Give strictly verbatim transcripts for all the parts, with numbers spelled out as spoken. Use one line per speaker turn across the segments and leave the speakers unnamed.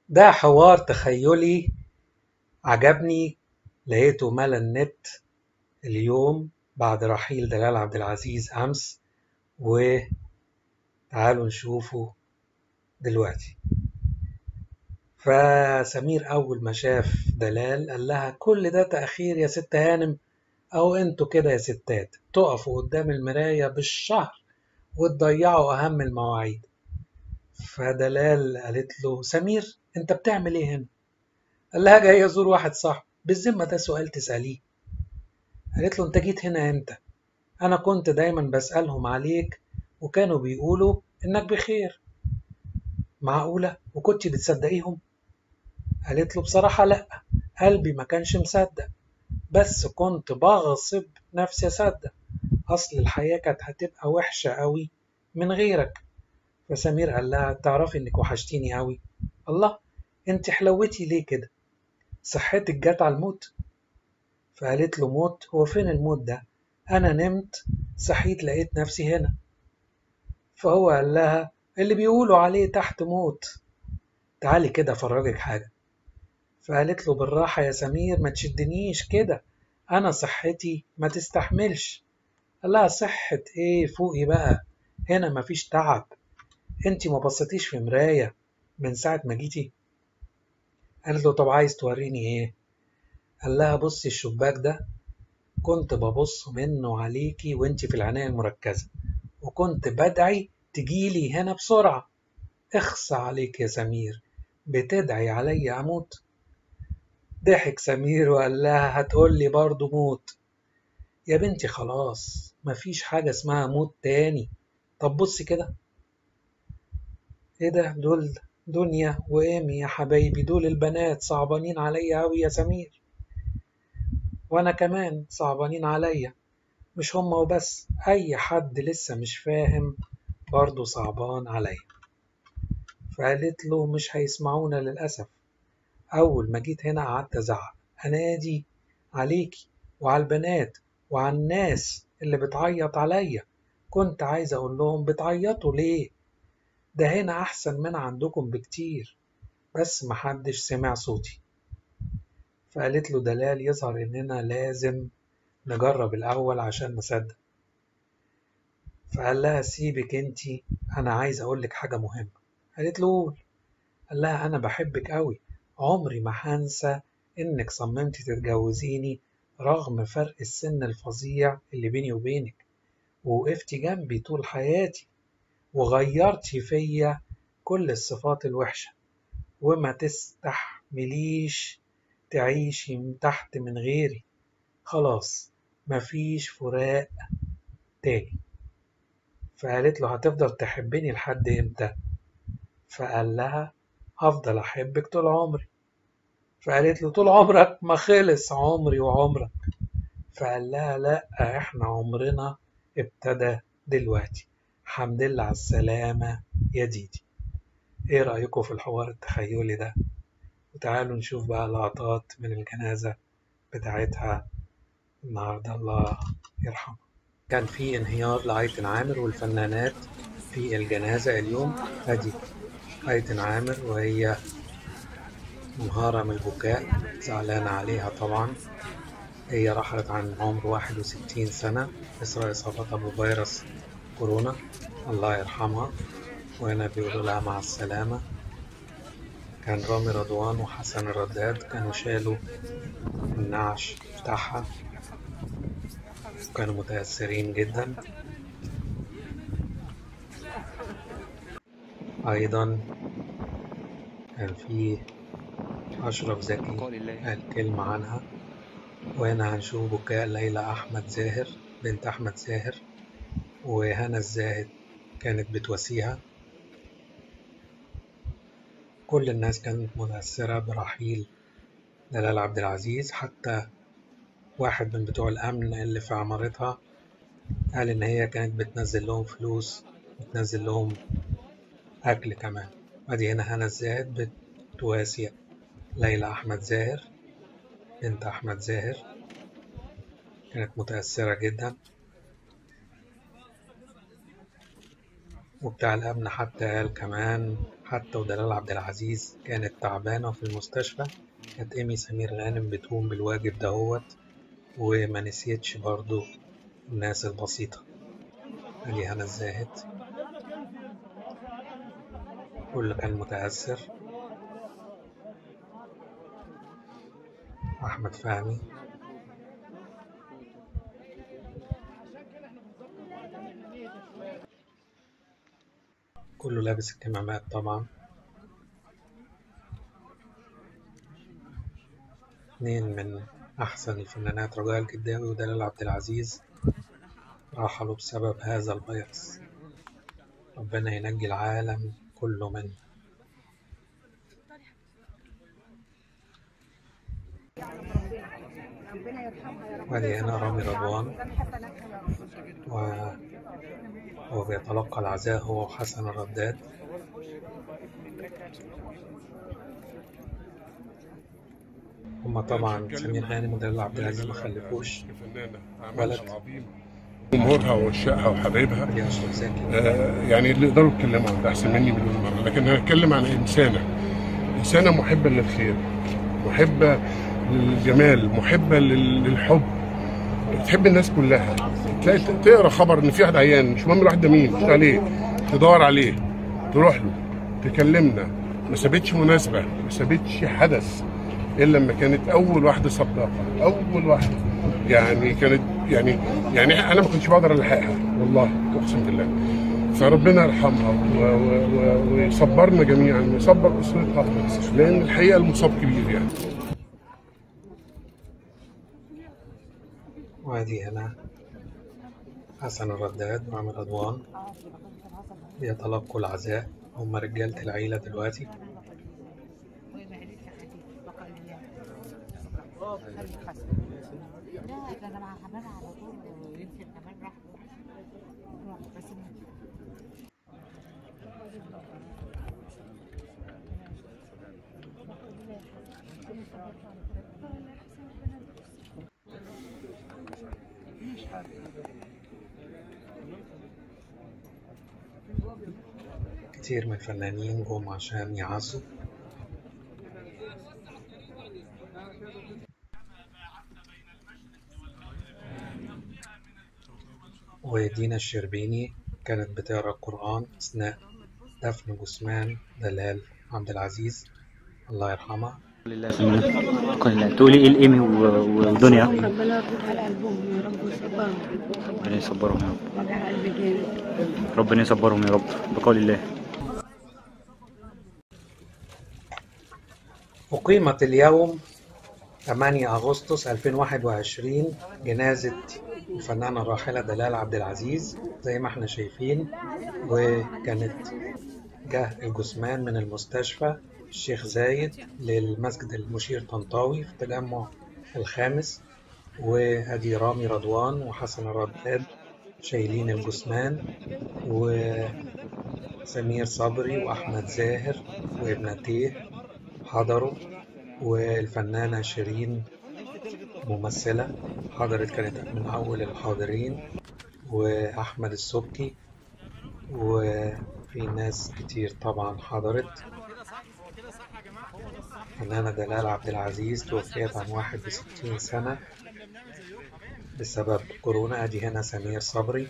ده حوار تخيلي عجبني، لقيته ملا النت اليوم بعد رحيل دلال عبد العزيز أمس، وتعالوا نشوفه دلوقتي. فسمير أول ما شاف دلال قال لها: كل ده تأخير يا ست هانم؟ أو انتوا كده يا ستات تقفوا قدام المراية بالشهر وتضيعوا أهم المواعيد؟ فدلال قالت له: سمير انت بتعمل ايه هنا؟ قال لها: جاي ازور واحد صاحبي. بالذمة ده سؤال تسأليه؟ قالت له: انت جيت هنا امتى؟ انا كنت دايما بسألهم عليك وكانوا بيقولوا انك بخير. معقولة وكنت بتصدقيهم؟ قالت له: بصراحة لا، قلبي ما كانش مصدق، بس كنت بغصب نفسي اصدق، اصل الحياة كانت هتبقى وحشة قوي من غيرك. فسمير قال لها: تعرفي انك وحشتيني قوي. الله، انت حلوتي ليه كده؟ صحتك جت على الموت؟ فقالت له: موت؟ هو فين الموت ده؟ انا نمت صحيت لقيت نفسي هنا. فهو قال لها: اللي بيقولوا عليه تحت موت، تعالي كده افرجك حاجة. فقالت له: بالراحة يا سمير، ما تشدنيش كده، انا صحتي ما تستحملش. قال لها: صحة ايه؟ فوقي بقى، هنا مفيش تعب. انتي ما بصيتيش في مراية من ساعة ما جيتي؟ قالت له: طب عايز توريني ايه؟ قال لها: بصي الشباك ده، كنت ببص منه عليكي وانتي في العناية المركزة، وكنت بدعي تجيلي هنا بسرعة. اخصى عليك يا سمير، بتدعي علي اموت؟ ضحك سمير وقال لها: هتقولي برضه موت؟ يا بنتي خلاص مفيش حاجة اسمها موت تاني. طب بصي كده. ايه ده؟ دول دنيا وإيمي يا حبايبي، دول البنات صعبانين عليا أوي يا سمير، وأنا كمان صعبانين عليا. مش هما وبس، أي حد لسه مش فاهم برضه صعبان عليا. فقالت له: مش هيسمعونا للأسف. أول ما جيت هنا قعدت أزعق أنادي عليكي وعلى البنات وعلى الناس اللي بتعيط عليا. كنت عايز أقول لهم: بتعيطوا ليه؟ ده هنا أحسن من عندكم بكتير، بس محدش سمع صوتي. فقالت له دلال: يظهر إننا لازم نجرب الأول عشان نصدق. فقال لها: سيبك انتي، أنا عايز أقولك حاجة مهمة. قالت له: قول. قال لها: أنا بحبك أوي، عمري ما هنسى إنك صممتي تتجوزيني رغم فرق السن الفظيع اللي بيني وبينك، ووقفتي جنبي طول حياتي، وغيرتي فيا كل الصفات الوحشة، وما تستحمليش تعيشي من تحت من غيري. خلاص مفيش فراق تاني. فقالت له: هتفضل تحبني لحد امتى؟ فقال لها: هفضل أحبك طول عمري. فقالت له: طول عمرك؟ ما خلص عمري وعمرك. فقال لها: لا، احنا عمرنا ابتدى دلوقتي. حمد لله على السلامة يا ديدي. ايه رأيكم في الحوار التخيلي ده؟ وتعالوا نشوف بقى لقطات من الجنازة بتاعتها النهاردة، الله يرحمه. كان في انهيار لأيتن عامر والفنانات في الجنازة اليوم. ادي أيتن عامر وهي منهارة من البكاء، زعلانة عليها طبعا. هي رحلت عن عمر واحد وستين سنة إثر إصابتها بفيروس كورونا، الله يرحمها. وهنا بيقولوا لها مع السلامة. كان رامي رضوان وحسن الرداد كانوا شالوا النعش بتاعها، وكانوا متأثرين جدا. أيضا كان في أشرف زكي قال كلمة عنها. وهنا هنشوف بكاء ليلى أحمد زاهر بنت أحمد زاهر، وهنا الزاهد كانت بتواسيها. كل الناس كانت متأثرة برحيل دلال عبد العزيز، حتى واحد من بتوع الأمن اللي في عمارتها قال إن هي كانت بتنزل لهم فلوس، بتنزل لهم أكل كمان. أدي هنا هنا الزاهد بتواسي ليلى أحمد زاهر بنت أحمد زاهر، كانت متأثرة جدا. وبتاع الأمن حتى قال كمان حتى ودلال عبد العزيز كانت تعبانة في المستشفى، كانت إيمي سمير غانم بتقوم بالواجب دهوت، وما نسيتش برضو الناس البسيطة. أدي هنا الزاهد كل كان متأثر، أحمد فهمي، كله لابس الكمامات طبعا. اتنين من أحسن الفنانات، رجاء الجداوي ودلال عبد العزيز، رحلوا بسبب هذا الفيروس. ربنا ينجي العالم كله منه. وادي هنا رامي رضوان وهو بيتلقى العزاء هو وحسن الرداد. هما طبعا سمير غانم ودلال عبد العزيز ما خلفوش ولد.
جمهورها وعشاقها وحبايبها آه يعني اللي يقدروا يتكلموا عن ده احسن مني مليون مره، لكن انا هتكلم عن انسانه انسانه محبه للخير، محبه للجمال، محبه للحب، بتحب الناس كلها. تلاقي تقرا خبر ان في واحد عيان، مش مهم الواحد ده مين، مش عليه، تدور عليه، تروح له، تكلمنا. ما سابتش مناسبه، ما سابتش حدث الا لما كانت اول واحده صداقه، اول واحده. يعني كانت يعني يعني انا ما كنتش بقدر الحقها والله اقسم بالله. فربنا يرحمها ويصبرنا جميعا ويصبر اسرتها، لان الحقيقه المصاب كبير يعني.
وادي هنا حسن الرداد وعامر رضوان بيتلقوا العزاء، هم رجالة العيلة دلوقتي. كتير من الفنانين جم عشان يعزوا. ودينا الشربيني كانت بتقرأ القرآن أثناء دفن جثمان دلال عبد العزيز الله يرحمها.
لله تقولي ايه لإيمي ودنيا؟
ربنا يربط على قلبهم يا رب ويصبرهم.
ربنا يصبرهم يا رب.
وجع قلبي جامد.
ربنا يصبرهم يا رب بقول الله.
أقيمت اليوم ثمانية أغسطس ألفين وواحد وعشرين جنازة الفنانة الراحلة دلال عبد العزيز زي ما احنا شايفين، وكانت جه الجثمان من المستشفى الشيخ زايد للمسجد المشير طنطاوي في التجمع الخامس. وادي رامي رضوان وحسن الرداد شايلين الجثمان، وسمير صبري وأحمد زاهر وابنتيه حضروا، والفنانة شيرين ممثلة حضرت، كانت من أول الحاضرين، وأحمد السبكي، وفي ناس كتير طبعا حضرت. فنانة دلال عبد العزيز توفيت عن واحد وستين سنة بسبب كورونا. أدي هنا سمير صبري.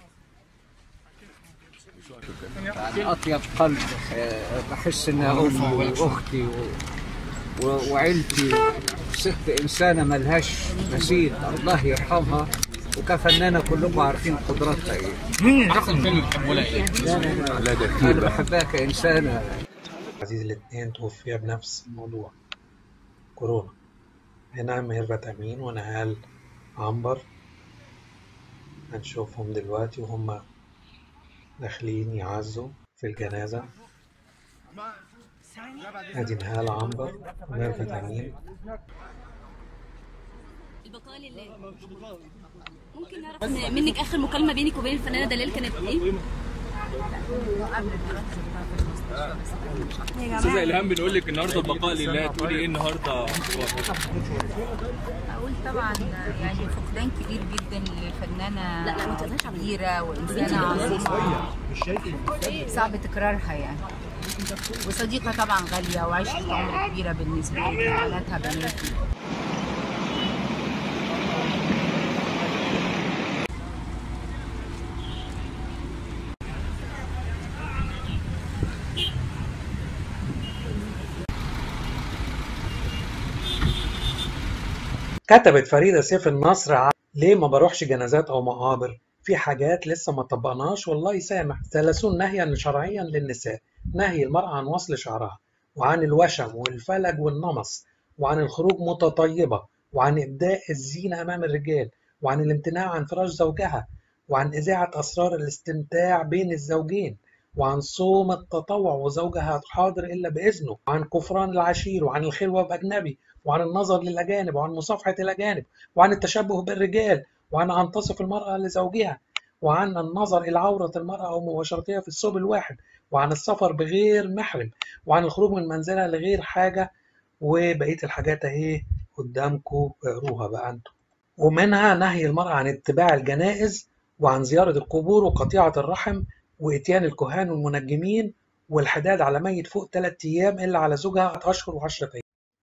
يعني أطيب قلب، بحس إنها أمي وأختي وعيلتي، ست إنسانة ملهاش مثيل، الله يرحمها. وكفنانة كلكم عارفين قدراتها إيه.
مين أحسن فيلم بتحبوا لها إيه؟
لا لا لا لا ده كتير، أنا بحبها كإنسانة.
عزيز الاثنين توفيا بنفس الموضوع كورونا. هنا ميرفت أمين ونهال عنبر هنشوفهم دلوقتي وهم داخلين يعزوا في الجنازة. ادي نهال عنبر وميرفت أمين.
البقاء لله. ممكن نعرف منك اخر مكالمة بينك وبين الفنانة دلال كانت ايه؟
استاذة إلهام بنقول لك النهارده البقاء لله، تقولي ايه النهارده؟
اقول طبعا يعني فقدان كبير جدا لفنانه كبيره وانسانه عظيمه صعب تكرارها يعني. وصديقة طبعا غالية وعشرة عمر كبيرة بالنسبة لي، حالاتها بناتي.
كتبت فريدة سيف النصر ع- ليه ما بروحش جنازات أو مقابر؟ في حاجات لسه ما طبقناش والله يسامح. ثلاثون نهيا شرعيا للنساء: نهي المرأة عن وصل شعرها، وعن الوشم والفلج والنمص، وعن الخروج متطيبة، وعن إبداء الزينة أمام الرجال، وعن الامتناع عن فراش زوجها، وعن إذاعة أسرار الاستمتاع بين الزوجين، وعن صوم التطوع وزوجها حاضر إلا بإذنه، وعن كفران العشير، وعن الخلوة بأجنبي، وعن النظر للأجانب، وعن مصافحة الأجانب، وعن التشبه بالرجال، وعن أن تصف المرأة لزوجها، وعن النظر إلى عورة المرأة أو مباشرتها في الثوب الواحد، وعن السفر بغير محرم، وعن الخروج من منزلها لغير حاجة. وبقية الحاجات أهي قدامكم، اقروها بقى أنتم. ومنها نهي المرأة عن اتباع الجنائز، وعن زيارة القبور، وقطيعة الرحم، وإتيان الكهان والمنجمين، والحداد على ميت فوق ثلاثة أيام إلا على زوجها أشهر وعشرة أيام.